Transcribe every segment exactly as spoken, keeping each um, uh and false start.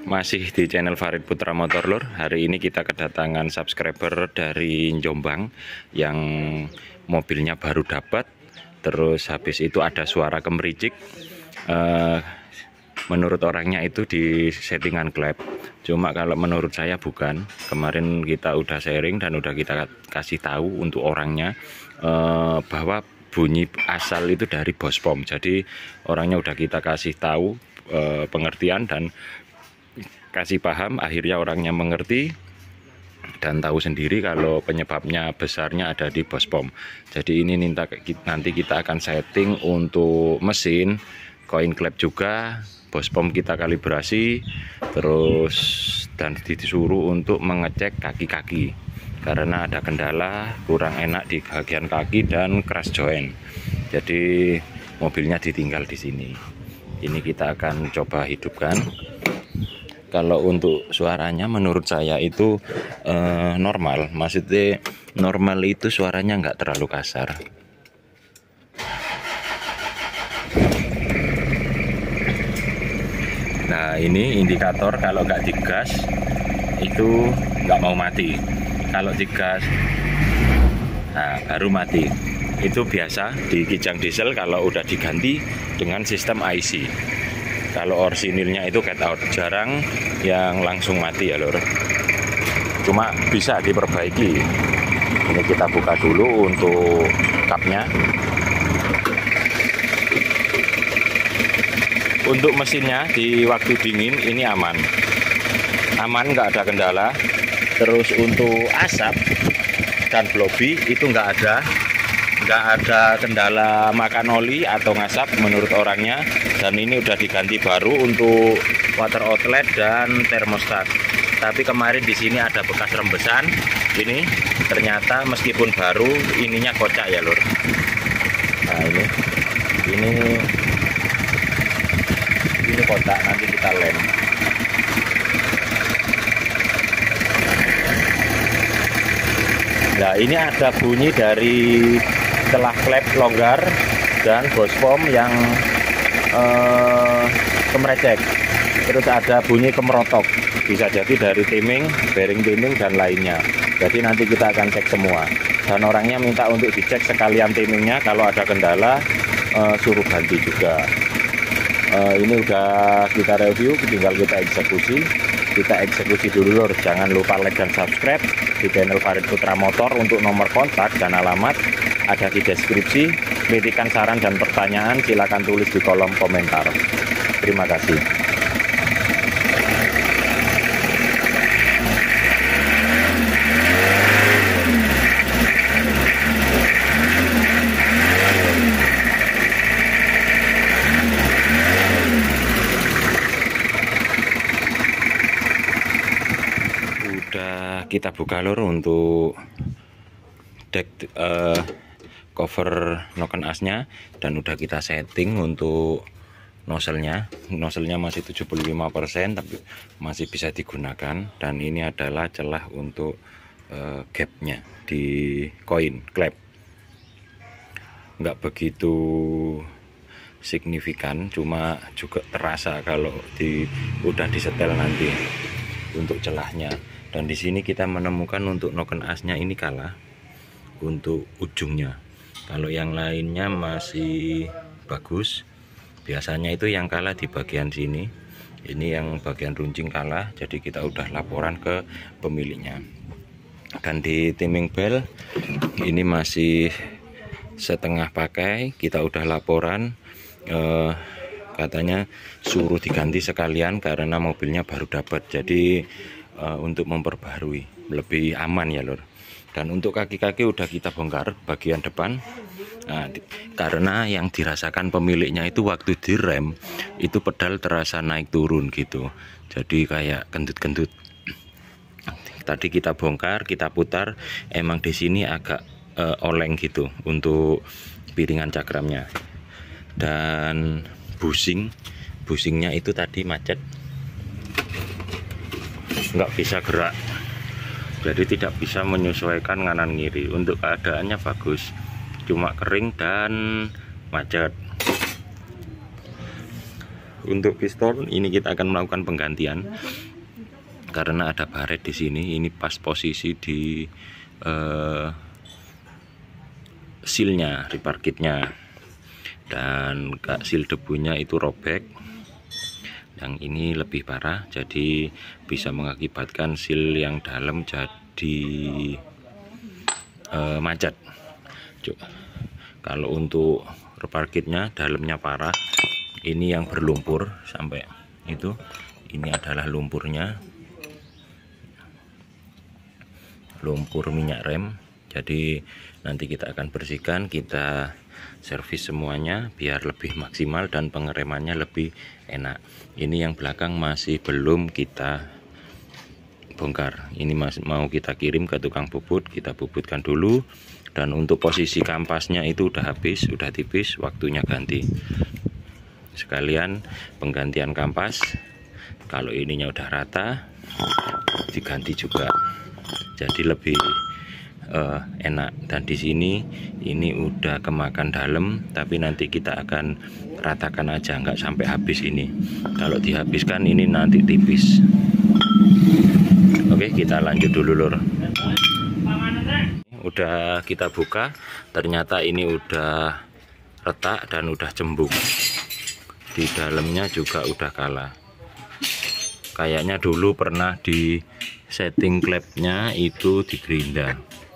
Masih di channel Farid Putra Motor Lur. Hari ini kita kedatangan subscriber dari Jombang yang mobilnya baru dapat. Terus habis itu ada suara kemericik. Uh, menurut orangnya itu di settingan klep. Cuma kalau menurut saya bukan. Kemarin kita udah sharing dan udah kita kasih tahu untuk orangnya uh, bahwa bunyi asal itu dari bos pom. Jadi orangnya udah kita kasih tahu uh, pengertian dan kasih paham, akhirnya orangnya mengerti dan tahu sendiri kalau penyebabnya besarnya ada di bos pom. Jadi ini nanti kita akan setting untuk mesin, koin klep juga, bos pom kita kalibrasi, terus dan disuruh untuk mengecek kaki-kaki karena ada kendala kurang enak di bagian kaki dan crash joint. Jadi mobilnya ditinggal di sini. Ini kita akan coba hidupkan. Kalau untuk suaranya menurut saya itu eh, normal, maksudnya normal itu suaranya nggak terlalu kasar. Nah ini indikator kalau nggak digas itu nggak mau mati. Kalau digas, nah baru mati. Itu biasa di kijang diesel kalau udah diganti dengan sistem I C. Kalau orsinilnya itu cut out, jarang yang langsung mati ya lur. Cuma bisa diperbaiki. Ini kita buka dulu untuk kapnya. Untuk mesinnya di waktu dingin ini aman, aman nggak ada kendala. Terus untuk asap dan blobi itu nggak ada. Nggak ada kendala makan oli atau ngasap menurut orangnya, dan ini udah diganti baru untuk water outlet dan termostat. Tapi kemarin di sini ada bekas rembesan. Ini ternyata meskipun baru ininya kocak ya lur. Nah ini ini ini kotak, nanti kita lem. Nah ini ada bunyi dari setelah klep longgar dan bos pom yang eh, kemerecek, terus ada bunyi kemerotok, bisa jadi dari timing, bearing timing dan lainnya. Jadi nanti kita akan cek semua, dan orangnya minta untuk dicek sekalian timingnya, kalau ada kendala eh, suruh ganti juga. Eh, ini udah kita review, tinggal kita eksekusi. Kita eksekusi dulu lur. Jangan lupa like dan subscribe di channel Farid Putra Motor. Untuk nomor kontak dan alamat ada di deskripsi. Kritikan, saran dan pertanyaan silakan tulis di kolom komentar. Terima kasih. Udah kita buka lur untuk deck uh, cover noken asnya, dan udah kita setting untuk nozzle-nya. Nozzle-nya masih tujuh puluh lima persen tapi masih bisa digunakan, dan ini adalah celah untuk uh, gapnya di koin klep. Nggak begitu signifikan, cuma juga terasa kalau di udah disetel nanti untuk celahnya. Dan di sini kita menemukan untuk noken asnya ini kalah untuk ujungnya. Kalau yang lainnya masih bagus. Biasanya itu yang kalah di bagian sini. Ini yang bagian runcing kalah. Jadi kita udah laporan ke pemiliknya. Dan di timing bell ini masih setengah pakai. Kita udah laporan. Eh, katanya suruh diganti sekalian karena mobilnya baru dapat. Jadi Uh, untuk memperbarui lebih aman ya lur. Dan untuk kaki-kaki udah kita bongkar bagian depan. Nah, di, karena yang dirasakan pemiliknya itu waktu direm itu pedal terasa naik turun gitu, jadi kayak kentut-kentut. Tadi kita bongkar, kita putar, emang di sini agak uh, oleng gitu untuk piringan cakramnya. Dan busing busingnya itu tadi macet, nggak bisa gerak, jadi tidak bisa menyesuaikan kanan kiri. Untuk keadaannya bagus, cuma kering dan macet. untuk piston ini kita akan melakukan penggantian karena ada baret di sini. Ini pas posisi di uh, sealnya, repair kitnya, dan seal debunya itu robek. Yang ini lebih parah, jadi bisa mengakibatkan seal yang dalam jadi uh, macet. Kalau untuk repair kitnya dalamnya parah, ini yang berlumpur sampai itu, ini adalah lumpurnya, lumpur minyak rem. Jadi nanti kita akan bersihkan, kita servis semuanya biar lebih maksimal dan pengeremannya lebih enak. Ini yang belakang masih belum kita bongkar, ini masih mau kita kirim ke tukang bubut, kita bubutkan dulu. Dan untuk posisi kampasnya itu udah habis, udah tipis, waktunya ganti. Sekalian penggantian kampas. Kalau ininya udah rata, diganti juga. Jadi lebih uh, enak. Dan di sini ini udah kemakan dalam, tapi nanti kita akan ratakan aja, nggak sampai habis ini. Kalau dihabiskan ini nanti tipis. Oke, kita lanjut dulu lur. Udah kita buka, ternyata ini udah retak dan udah cembung. Di dalamnya juga udah kalah. Kayaknya dulu pernah di setting klepnya itu di gerinda.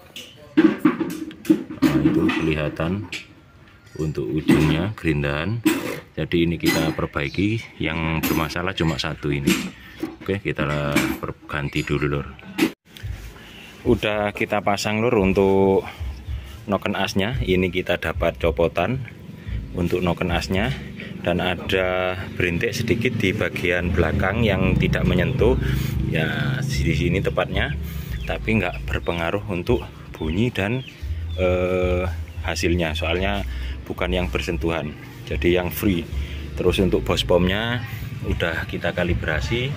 Nah, itu kelihatan untuk ujungnya gerindaan. Jadi ini kita perbaiki, yang bermasalah cuma satu ini. Oke, kita ganti dulu lur. Udah kita pasang lur untuk noken asnya. Ini kita dapat copotan untuk noken asnya, dan ada berintik sedikit di bagian belakang yang tidak menyentuh ya, di sini tepatnya, tapi nggak berpengaruh untuk bunyi dan eh, hasilnya, soalnya bukan yang bersentuhan, jadi yang free. Terus untuk bos pomnya udah kita kalibrasi,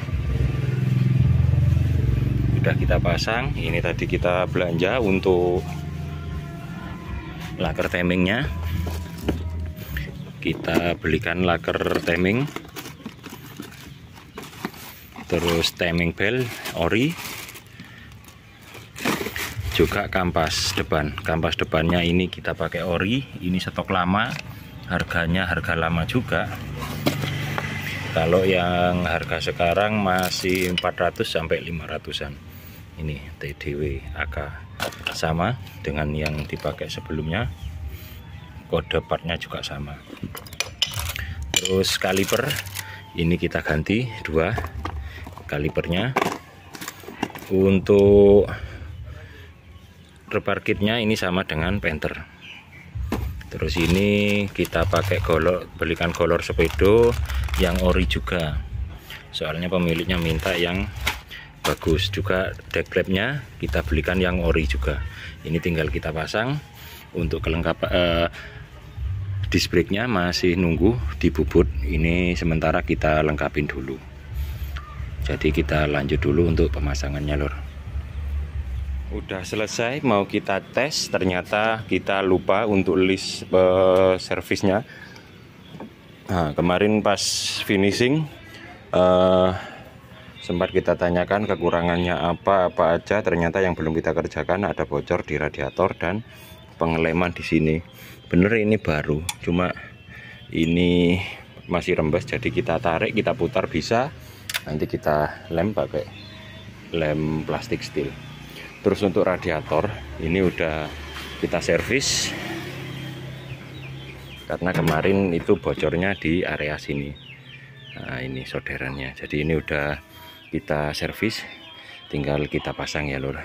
udah kita pasang. Ini tadi kita belanja untuk laker timingnya, kita belikan laker timing, terus timing belt ori, juga kampas depan. Kampas depannya ini kita pakai ori, ini stok lama, harganya harga lama juga. Kalau yang harga sekarang masih empat ratus sampai lima ratusan. Ini T D W A K sama dengan yang dipakai sebelumnya, kode partnya juga sama. Terus kaliper ini kita ganti dua kalipernya. Untuk repair kitnya ini sama dengan Panther. Terus ini kita pakai golor, belikan golor sepedo yang ori juga, soalnya pemiliknya minta yang bagus. Juga deck clamp-nya kita belikan yang ori juga. Ini tinggal kita pasang. Untuk kelengkapan eh, disc brake-nya masih nunggu dibubut, ini sementara kita lengkapin dulu. Jadi kita lanjut dulu untuk pemasangannya lor. Udah selesai, mau kita tes, ternyata kita lupa untuk list eh, servisnya. Nah, kemarin pas finishing eh, sempat kita tanyakan kekurangannya apa-apa aja, ternyata yang belum kita kerjakan ada bocor di radiator dan pengeleman di sini. Bener ini baru, cuma ini masih rembes, jadi kita tarik, kita putar bisa, nanti kita lem pakai lem plastik steel. Terus untuk radiator ini udah kita servis karena kemarin itu bocornya di area sini. Nah, ini solderannya, jadi ini udah kita servis, tinggal kita pasang ya lur.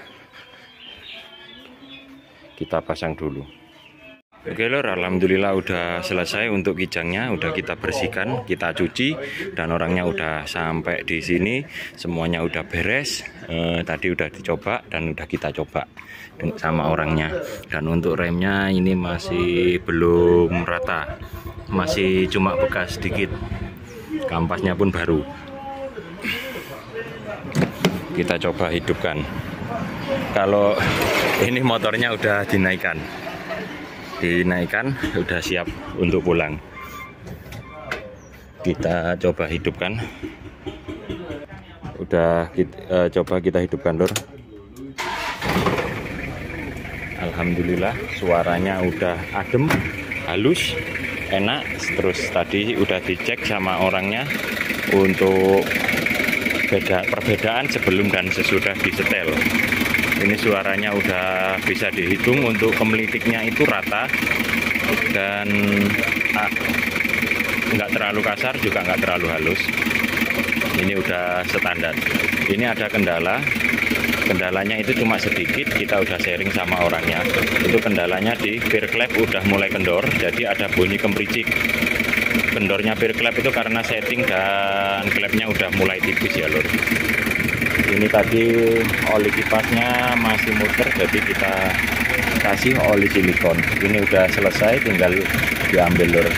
Kita pasang dulu. Oke lor, alhamdulillah udah selesai untuk kijangnya, udah kita bersihkan, kita cuci, dan orangnya udah sampai di sini, semuanya udah beres. Eh, tadi udah dicoba dan udah kita coba sama orangnya. Dan untuk remnya ini masih belum rata, masih cuma bekas sedikit, kampasnya pun baru. Kita coba hidupkan. Kalau ini motornya udah dinaikkan. Dinaikkan, udah siap untuk pulang. kita coba hidupkan. Udah kita, uh, coba kita hidupkan, Lur. Alhamdulillah suaranya udah adem, halus, enak. Terus tadi udah dicek sama orangnya untuk beda perbedaan sebelum dan sesudah disetel. Ini suaranya udah bisa dihitung, untuk kemelitiknya itu rata dan ah, nggak terlalu kasar juga nggak terlalu halus. Ini udah standar. Ini ada kendala, kendalanya itu cuma sedikit, kita udah sharing sama orangnya. Itu kendalanya di peer clap udah mulai kendor, jadi ada bunyi kemericik. Kendornya peer clap itu karena setting dan klepnya udah mulai tipis ya, Lur. Ini tadi oli kipasnya masih muter, jadi kita kasih oli silikon. Ini udah selesai, tinggal diambil, Lur.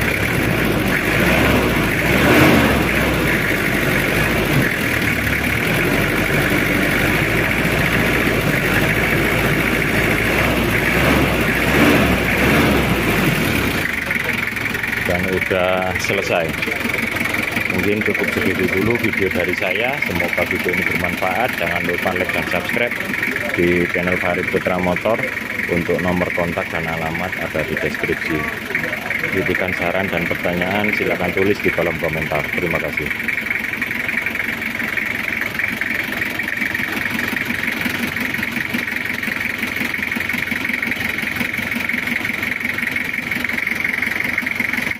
Dan udah selesai. Mungkin cukup segitu dulu video dari saya. Semoga video ini bermanfaat. Jangan lupa like dan subscribe di channel Farid Putra Motor. Untuk nomor kontak dan alamat ada di deskripsi. Kritikan, saran dan pertanyaan silakan tulis di kolom komentar. Terima kasih.